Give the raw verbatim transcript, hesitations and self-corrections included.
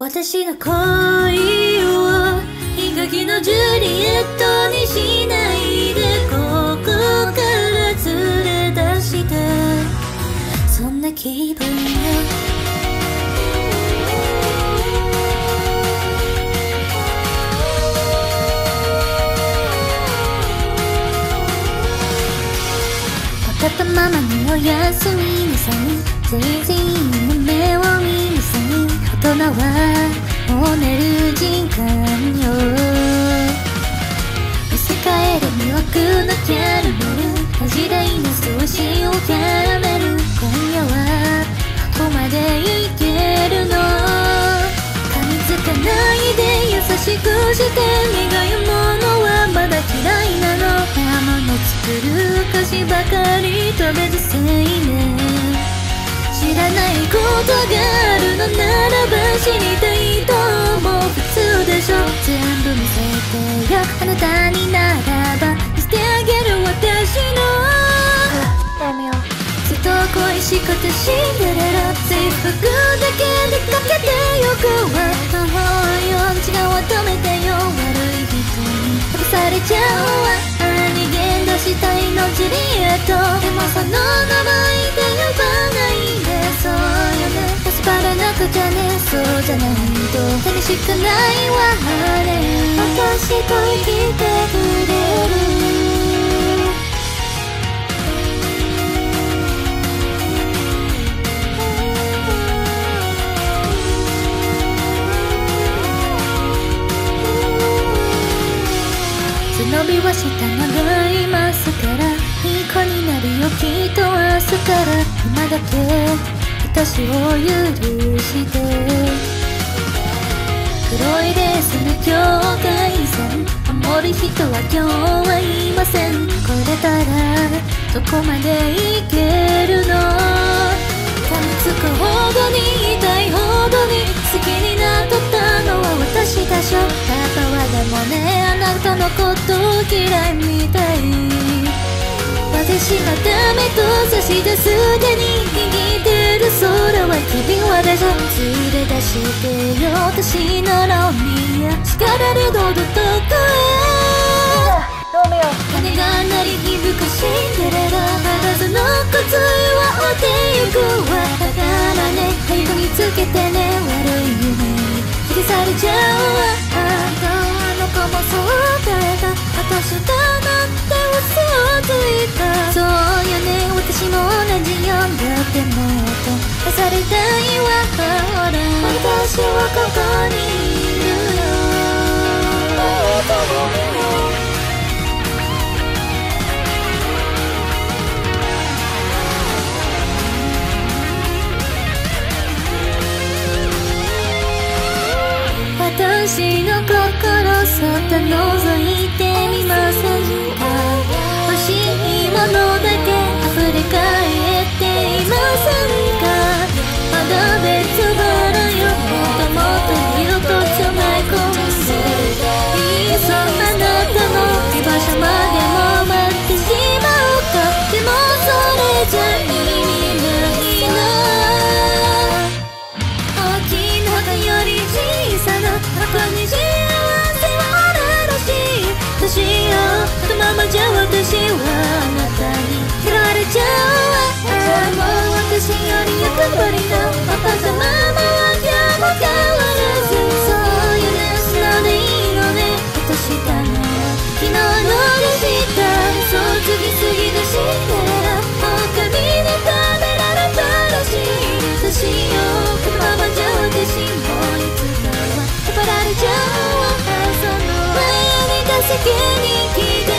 私の恋を悲劇のジュリエットにしないで、ここから連れ出して、そんな気分よ。分かったままにおやすみなさい。全然の目を見なさい。大人はもう寝る時間よ。見せ替える魅惑のキャラメル、恥じらいの少しをキャラメル。今夜はどこまでいけるの。噛みつかないで優しくして、苦いものはまだ嫌いなの。生の作る菓子ばかり食べずせいね。知らないことがあるのならば知りたいと思う。普通でしょ。全部見せてよ、あなたにならば見せてあげる私のずっと恋しくてシンデレラ。制服だけでかけてよくは魔法よ。違うは止めてよ。悪い人に飛ばされちゃうわ。逃げ出したいのジュリエット。でもその名前で呼ばないで。そうよね、助からなくちゃね。そうじゃないと寂しくないわね。私と生きてくれる。背伸びはした長いマスカラ、いい子になるよきっと明日から。今だけ私を許して。黒いレースの境界線守る人は今日はいません。これたらどこまでいけるの。噛みつくほどに痛いほどに好きになっとったのは私だしょ。パパはでもね、あなたのこと嫌いみたい。私がダメと差し出す手に握ってる空は君はでしょ。連れ出してよ私のロミア。叱られどどとかへ鐘が鳴り響くシンデレラ。まだそのコツは追ってゆくわ。だからね、早く見つけてね。悪い夢に引きされちゃうわ。あの子もそうだった。私だなんて嘘をついた。そうよね、私も同じよ。だってもっと愛されたいわ。ほら私はここにいるよ。私の心そっと覗いてみませんか。欲しいものだけ溢れ返っていませんか。まだ別腹よ。もっともっとぎゅっと詰め込んでいっそあなたの居場所までも待ってしまうか。でもそれじゃ意味ないな。大きな箱より小さな箱に幸せはあるらしい。どうしよう、このままじゃ私はあなたに嫌われちゃうわ。もう私より欲張りなパパとママは今日も変わらず。そういうね、素直でいいのね。私だなら昨日のでした。そう次々のシンデレラ。狼に食べられたらしい。どうしよう、このままじゃ私もいつかは引っ張られちゃうわ。その前に打席に来て